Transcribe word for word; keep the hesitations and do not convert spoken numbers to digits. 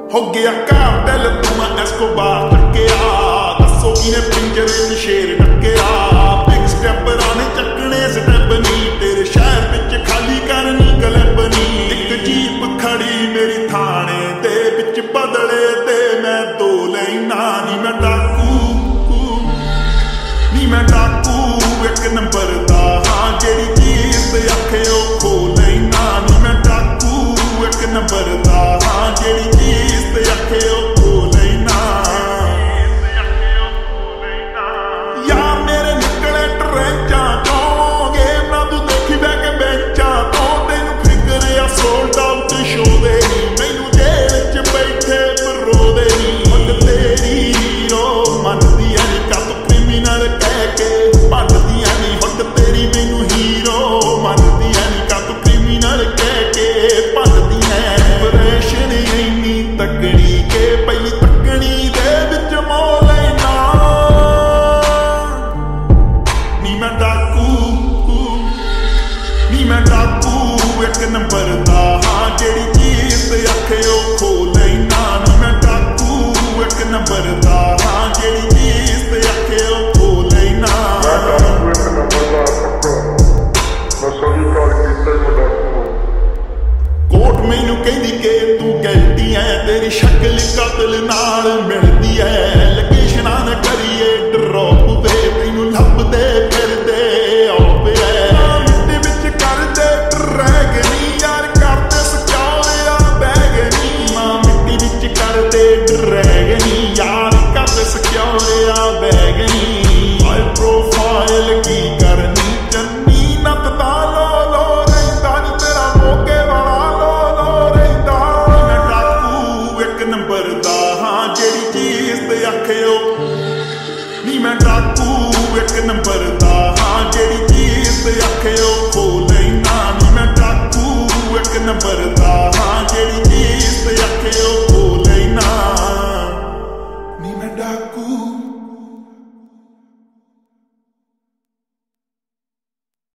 हो गया कार्टेल तू मैं एस्कोबार टक्केया दसो किने पिंजरे च शेर टक्केया बिग स्टेपरां ने चकने स्टेप नी तेरे शहर विच खाली करनी क्लब नी इक जीप खड़ी मेरी थाने दे विच बदले ते मैं दो लैना नी मैं डाकू नी मैं डाकू एक नंबर दा हां जेड़ी चीज ते आखे ओ खो लैना नी मैं डाकू एक नंबर दा हां जेड़ी चीज ते आखे ओ खो लैना यार मेरे निकले ट्रेंचां चों गेम ना तू देखी बैक बेंचां तो तेनू फिकर आ सोल्ड आउट शो दे नी मैनू जेल च बैठे बरो दे नी मग तेरी रो मनदी ऐ नी का तू क्रिमिनल कह के भंडदी ऐ नी हुट तेरी मैनू हीरो मनदी ऐ नी का तू क्रिमिनल कह के भंडदी ऐ ऑपरेशन इन्नी तकड़ी के पहली तकड़ी दे विच मोह लैना नी मैं डाकू नी मैं डाकू एक नंबर दा हां जेड़ी चीज ते आखे ओ खो लैना नी मैं डाकू एक नंबर दा हां जेड़ी चीज ते आखे ओ खो लैना कोर्ट मैनू कहदी के तू गलती है तेरी शक्ल कतल नाल मिलदी है लोकेशना न करिए ड्रॉप वे तैनू लभदे फिरदे आप है मिट्टी विच करदे ट्रैक नी यार करदे सचालिया बैग नी मां मिट्टी विच करदे ट्रैक नी यार करदे सचालिया बैग